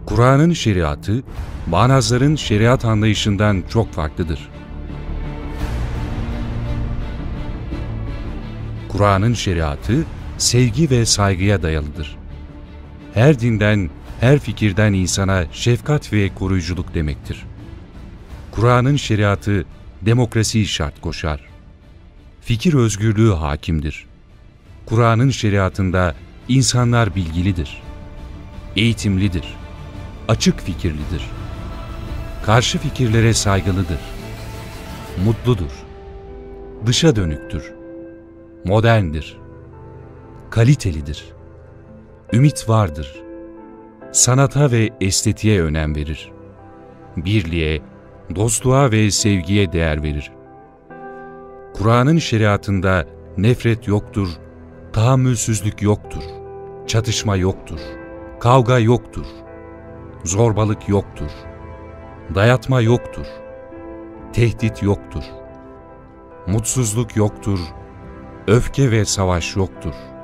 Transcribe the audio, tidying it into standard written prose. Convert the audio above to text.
Kur'an'ın şeriatı, bağnazların şeriat anlayışından çok farklıdır. Kur'an'ın şeriatı, sevgi ve saygıya dayalıdır. Her dinden, her fikirden insana şefkat ve koruyuculuk demektir. Kur'an'ın şeriatı, demokrasiyi şart koşar. Fikir özgürlüğü hakimdir. Kur'an'ın şeriatında insanlar bilgilidir, eğitimlidir, açık fikirlidir, karşı fikirlere saygılıdır, mutludur, dışa dönüktür, moderndir, kalitelidir, ümit vardır, sanata ve estetiğe önem verir, birliğe, dostluğa ve sevgiye değer verir. Kur'an'ın şeriatında nefret yoktur, tahammülsüzlük yoktur, çatışma yoktur, kavga yoktur, zorbalık yoktur, dayatma yoktur, tehdit yoktur, mutsuzluk yoktur, öfke ve savaş yoktur.